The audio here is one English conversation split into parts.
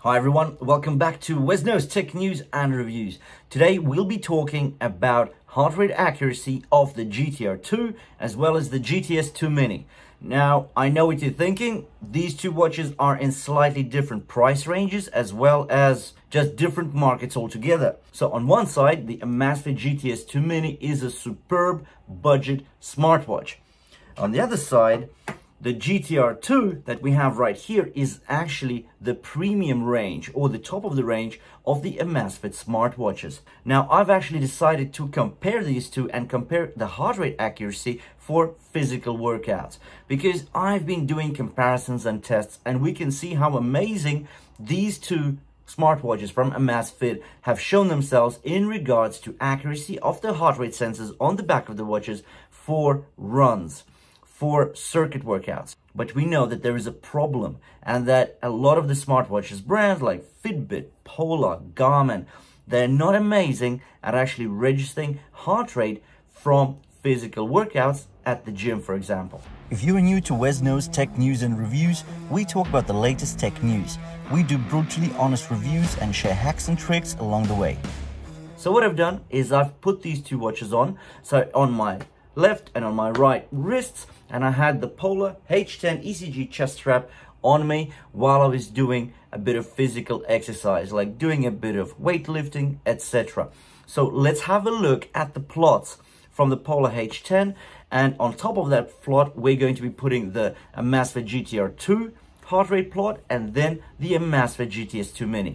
Hi everyone, welcome back to WesKnows Tech News and Reviews. Today we'll be talking about heart rate accuracy of the GTR2 as well as the GTS2 Mini. Now, I know what you're thinking. These two watches are in slightly different price ranges as well as just different markets altogether. So on one side, the Amazfit GTS2 Mini is a superb budget smartwatch. On the other side, the GTR2 that we have right here is actually the premium range or the top of the range of the Amazfit smartwatches. Now, I've actually decided to compare these two and compare the heart rate accuracy for physical workouts because I've been doing comparisons and tests, and we can see how amazing these two smartwatches from Amazfit have shown themselves in regards to accuracy of the heart rate sensors on the back of the watches for runs, for circuit workouts. But we know that there is a problem and that a lot of the smartwatches brands like Fitbit, Polar, Garmin, they're not amazing at actually registering heart rate from physical workouts at the gym, for example. If you are new to WesKnows Tech News and Reviews, we talk about the latest tech news. We do brutally honest reviews and share hacks and tricks along the way. So what I've done is I've put these two watches on, so on my left and on my right wrists, and I had the Polar H10 ECG chest strap on me while I was doing a bit of physical exercise, like doing a bit of weightlifting, etc. So let's have a look at the plots from the Polar H10, and on top of that plot we're going to be putting the Amazfit GTR2 heart rate plot and then the Amazfit GTS2 Mini.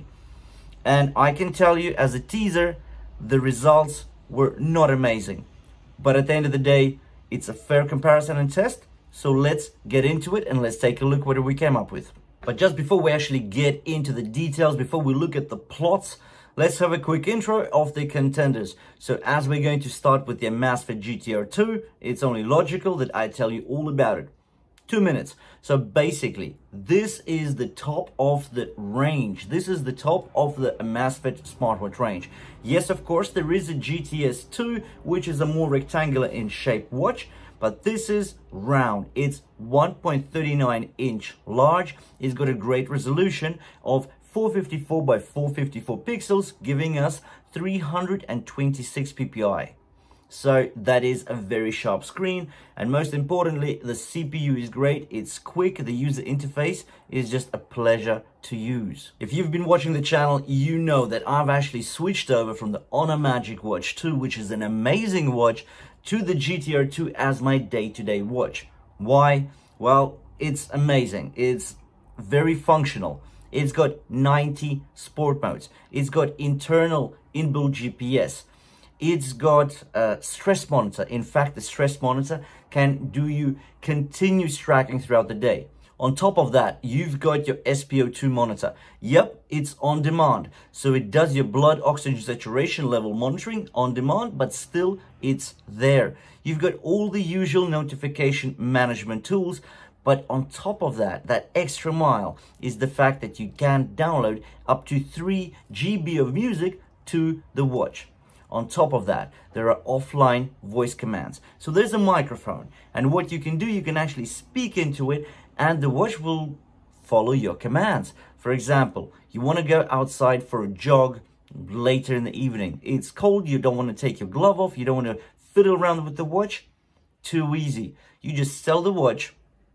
And I can tell you as a teaser, the results were not amazing. But at the end of the day, it's a fair comparison and test. So let's get into it and let's take a look what we came up with. But just before we actually get into the details, before we look at the plots, let's have a quick intro of the contenders. So as we're going to start with the Amazfit GTR2, it's only logical that I tell you all about it. 2 minutes. So basically, this is the top of the range. This is the top of the Amazfit smartwatch range. Yes, of course, there is a GTS2, which is a more rectangular in shape watch, but this is round. It's 1.39 inch large. It's got a great resolution of 454 by 454 pixels, giving us 326 ppi. So that is a very sharp screen, and most importantly, the CPU is great. It's quick. The user interface is just a pleasure to use. If you've been watching the channel, you know that I've actually switched over from the Honor Magic Watch 2, which is an amazing watch, to the GTR2 as my day-to-day watch. Why? Well, it's amazing. It's very functional. It's got 90 sport modes. It's got internal inbuilt GPS. It's got a stress monitor. In fact, the stress monitor can do you continuous tracking throughout the day. On top of that, you've got your SpO2 monitor. Yep, it's on demand. So it does your blood oxygen saturation level monitoring on demand, but still it's there. You've got all the usual notification management tools. But on top of that, that extra mile is the fact that you can download up to 3 GB of music to the watch. On top of that, there are offline voice commands. So there's a microphone, and what you can do, you can actually speak into it and the watch will follow your commands. For example, you want to go outside for a jog later in the evening. It's cold, you don't want to take your glove off, you don't want to fiddle around with the watch. Too easy. You just sell the watch,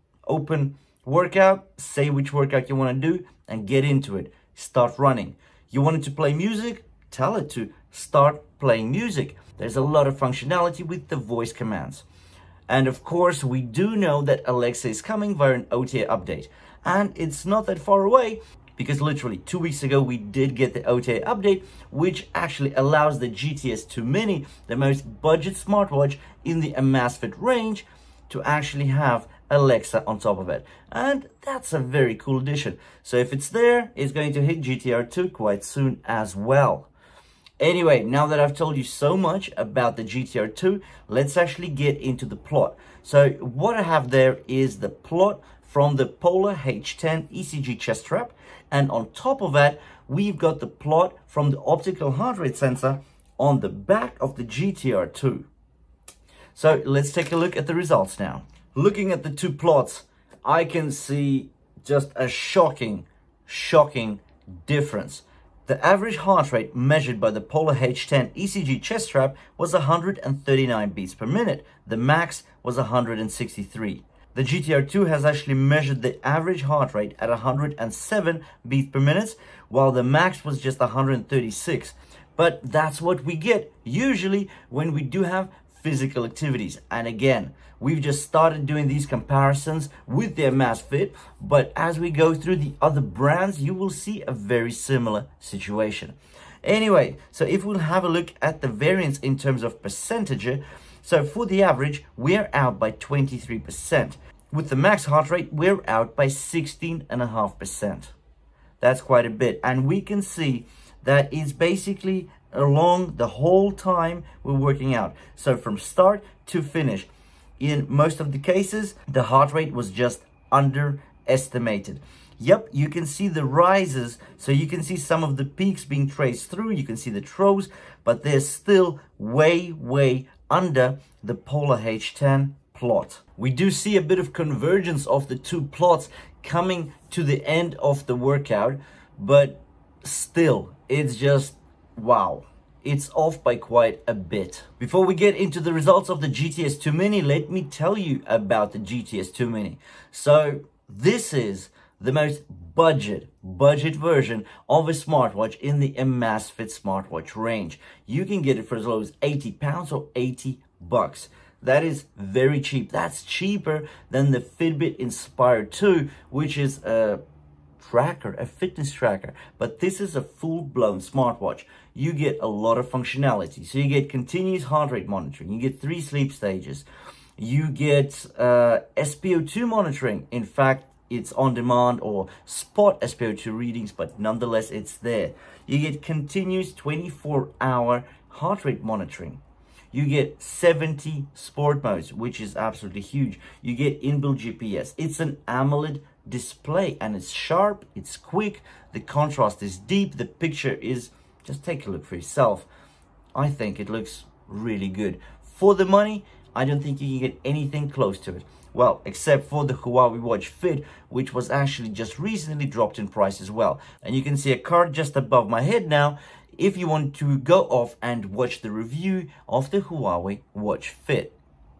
open workout, say which workout you want to do, and get into it. Start running. You want it to play music? Tell it to start playing music. There's a lot of functionality with the voice commands. And of course, we do know that Alexa is coming via an OTA update. And it's not that far away because literally 2 weeks ago, we did get the OTA update, which actually allows the GTS2 Mini, the most budget smartwatch in the Amazfit range, to actually have Alexa on top of it. And that's a very cool addition. So if it's there, it's going to hit GTR2 quite soon as well. Anyway, now that I've told you so much about the GTR2, let's actually get into the plot. So what I have there is the plot from the Polar H10 ECG chest strap, and on top of that, we've got the plot from the optical heart rate sensor on the back of the GTR2. So let's take a look at the results now. Looking at the two plots, I can see just a shocking difference. The average heart rate measured by the Polar H10 ECG chest strap was 139 beats per minute. The max was 163. The GTR2 has actually measured the average heart rate at 107 beats per minute, while the max was just 136. But that's what we get usually when we do have physical activities. And again, we've just started doing these comparisons with the Amazfit, but as we go through the other brands, you will see a very similar situation. Anyway, so if we'll have a look at the variance in terms of percentage, so for the average, we're out by 23%. With the max heart rate, we're out by 16.5%. That's quite a bit. And we can see that it's basically along the whole time we're working out. So from start to finish, in most of the cases, the heart rate was just underestimated. Yep, you can see the rises, so you can see some of the peaks being traced through, you can see the troughs, but they're still way under the Polar H10 plot. We do see a bit of convergence of the two plots coming to the end of the workout, but still, it's just wow. It's off by quite a bit. Before we get into the results of the GTS2 Mini, let me tell you about the GTS2 Mini. So this is the most budget version of a smartwatch in the Amazfit smartwatch range. You can get it for as low as £80 or $80. That is very cheap. That's cheaper than the Fitbit Inspire 2, which is a tracker, a fitness tracker, but this is a full-blown smartwatch. You get a lot of functionality. So you get continuous heart rate monitoring, you get 3 sleep stages, you get SpO2 monitoring. In fact, it's on demand or spot SpO2 readings, but nonetheless it's there. You get continuous 24-hour heart rate monitoring. You get 70 sport modes, which is absolutely huge. You get Inbuilt GPS. It's an AMOLED display and it's sharp, it's quick, the contrast is deep, the picture is, just take a look for yourself. I think it looks really good. For the money, I don't think you can get anything close to it. Well, except for the Huawei Watch Fit, which was actually just recently dropped in price as well. And you can see a card just above my head now if you want to go off and watch the review of the Huawei Watch Fit.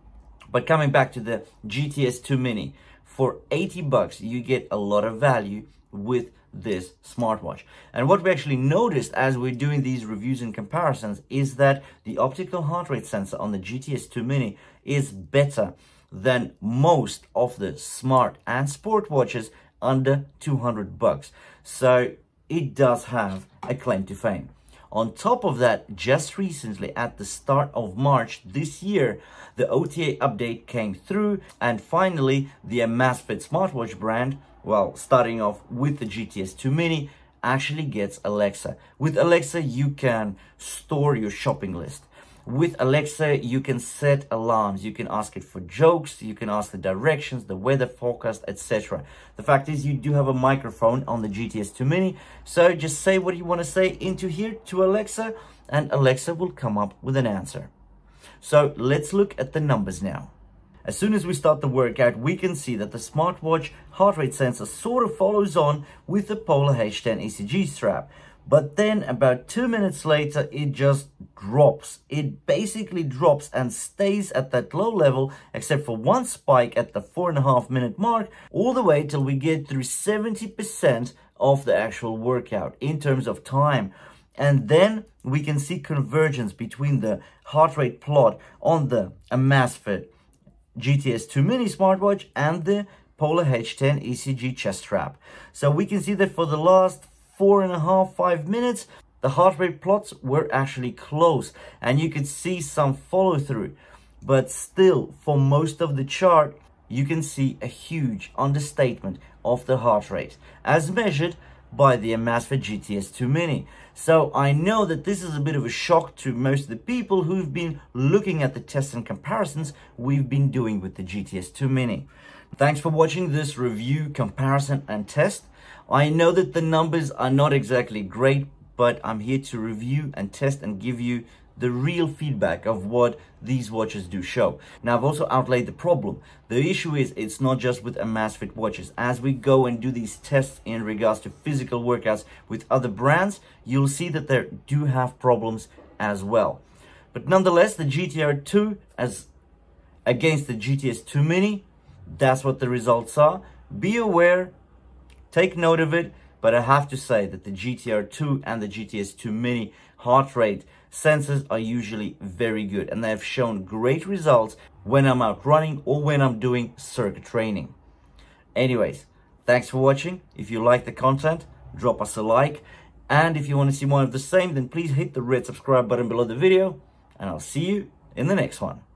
But coming back to the GTS2 Mini, for $80, you get a lot of value with this smartwatch. And what we actually noticed as we're doing these reviews and comparisons is that the optical heart rate sensor on the GTS2 Mini is better than most of the smart and sport watches under $200. So it does have a claim to fame. On top of that, just recently at the start of March this year, the OTA update came through, and finally the Amazfit smartwatch brand, well, starting off with the GTS2 Mini, actually gets Alexa. With Alexa, you can store your shopping list. With Alexa, you can set alarms, you can ask it for jokes, you can ask the directions, the weather forecast, etc. The fact is, you do have a microphone on the GTS2 Mini, so just say what you want to say into here to Alexa, and Alexa will come up with an answer. So let's look at the numbers now. As soon as we start the workout, we can see that the smartwatch heart rate sensor sort of follows on with the Polar H10 ECG strap. But then about 2 minutes later, it just drops. It basically drops and stays at that low level, except for one spike at the 4.5 minute mark, all the way till we get through 70% of the actual workout in terms of time. And then we can see convergence between the heart rate plot on the Amazfit GTS2 Mini smartwatch and the Polar H10 ECG chest strap. So we can see that for the last 4.5-5 minutes, the heart rate plots were actually close, and you could see some follow through. But still, for most of the chart, you can see a huge understatement of the heart rate as measured by the Amazfit GTS2 Mini. So I know that this is a bit of a shock to most of the people who've been looking at the tests and comparisons we've been doing with the GTS2 Mini. Thanks for watching this review, comparison and test. I know that the numbers are not exactly great, but I'm here to review and test and give you the real feedback of what these watches do show. Now, I've also outlaid the problem. The issue is it's not just with Amazfit watches. As we go and do these tests in regards to physical workouts with other brands, you'll see that they do have problems as well. But nonetheless, the GTR2 as against the GTS2 Mini, that's what the results are. Be aware, take note of it, but I have to say that the GTR2 and the GTS2 Mini heart rate sensors are usually very good, and they have shown great results when I'm out running or when I'm doing circuit training. Anyways, thanks for watching. If you like the content, drop us a like, and if you want to see more of the same, then please hit the red subscribe button below the video, and I'll see you in the next one.